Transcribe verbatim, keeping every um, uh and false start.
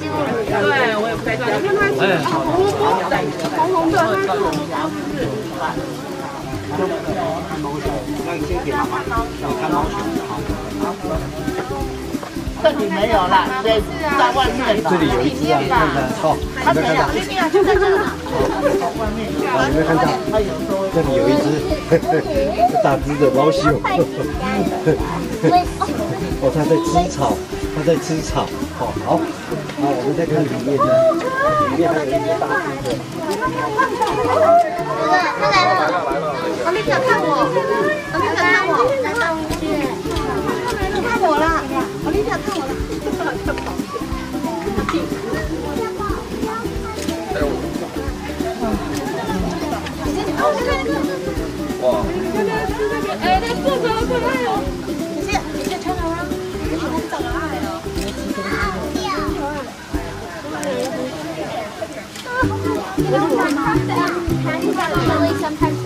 对，我也不太知道，你看它是红红红的，它是红毛是不是？ 那你先给他你看毛球。 这里没有啦，在在外面。 这里有一只啊，看看哦， 它没有，那边就在这里。外面。 啊，你没看到？这里有一只，大只的老熊。哦，它在吃草，它在吃草。哦，好，好，我们再看里面的，里面还有一只大只的。 他来了，王丽小看我，王丽小看我，来到去，看我了，王丽小看我了，看跑。 哇！哎，那色泽好可爱哦！ 你先，你先穿好了，好可爱哦！我想看，看一下，我想看。